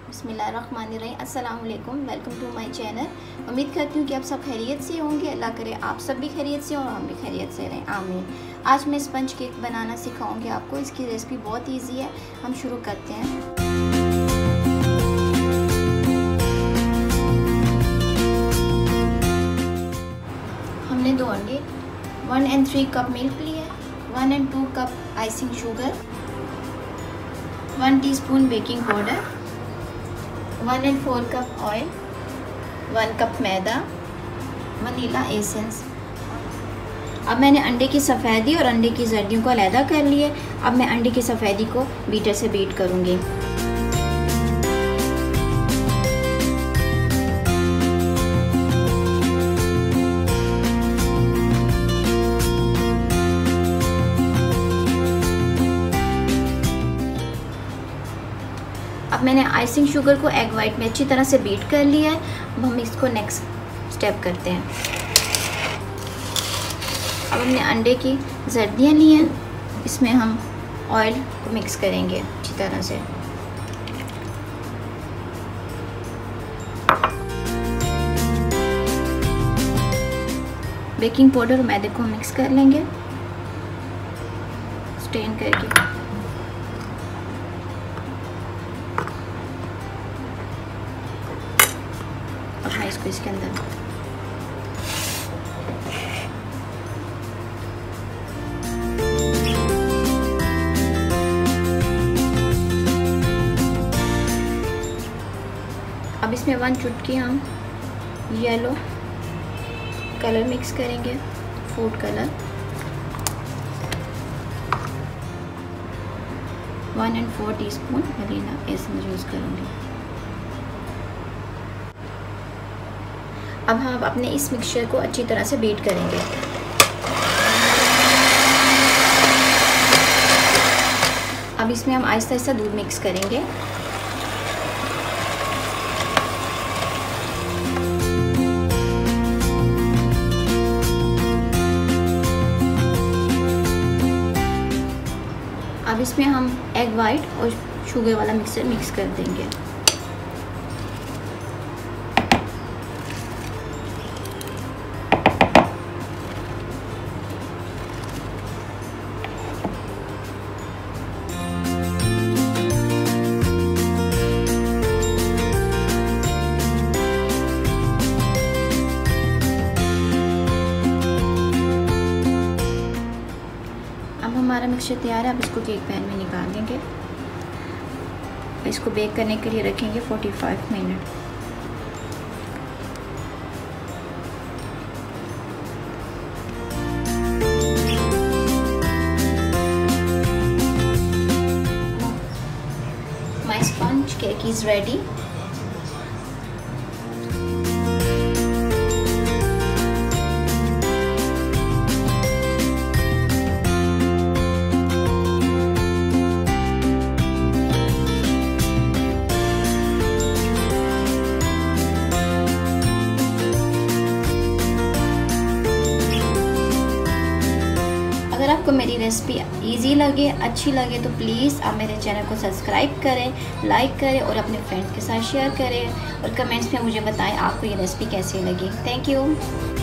बिस्मिल्लाहिर्रहमानिर्रहीम। अस्सलाम वालेकुम, वेलकम टू माय चैनल। उम्मीद करती हूँ कि आप सब खैरियत से होंगे। अल्लाह करे आप सब भी खैरियत से और हम भी खैरियत से रहें, आमीन। आज मैं स्पंज केक बनाना सिखाऊंगी आपको। इसकी रेसिपी बहुत इजी है, हम शुरू करते हैं। हमने 2 अंडे, 1 and 3 कप मिल्क लिया, 1 and 2 cup icing sugar, 1 teaspoon baking powder, 1 and 4 cup oil, 1 cup मैदा, वनीला एसेंस। अब मैंने अंडे की सफ़ेदी और अंडे की जर्दियों को अलहदा कर लिए। अब मैं अंडे की सफ़ेदी को बीटर से बीट करूँगी। अब मैंने आइसिंग शुगर को एग वाइट में अच्छी तरह से बीट कर लिया है। अब हम इसको नेक्स्ट स्टेप करते हैं। अब हमने अंडे की जर्दियाँ ली हैं, इसमें हम ऑयल को मिक्स करेंगे अच्छी तरह से। बेकिंग पाउडर और मैदे को मिक्स कर लेंगे स्ट्रेन करके। अब मैं इसको इसके अंदर अब इसमें 1 चुटकी हम येलो कलर मिक्स करेंगे, food colour, 1 and 4 teaspoon vanilla essence use करूँगी। अब हम अपने इस मिक्सचर को अच्छी तरह से बीट करेंगे। अब इसमें हम आहिस्ता आहिस्ता दूध मिक्स करेंगे। अब इसमें हम एग वाइट और शुगर वाला मिक्सचर मिक्स कर देंगे। हमारा मिक्सचर तैयार है। अब इसको केक पैन में निकाल देंगे। इसको बेक करने के लिए रखेंगे 45 minute. My sponge cake is ready. अगर आपको मेरी रेसिपी इजी लगे, अच्छी लगे तो प्लीज़ आप मेरे चैनल को सब्सक्राइब करें, लाइक करें और अपने फ्रेंड्स के साथ शेयर करें और कमेंट्स में मुझे बताएं आपको ये रेसिपी कैसी लगी। Thank you.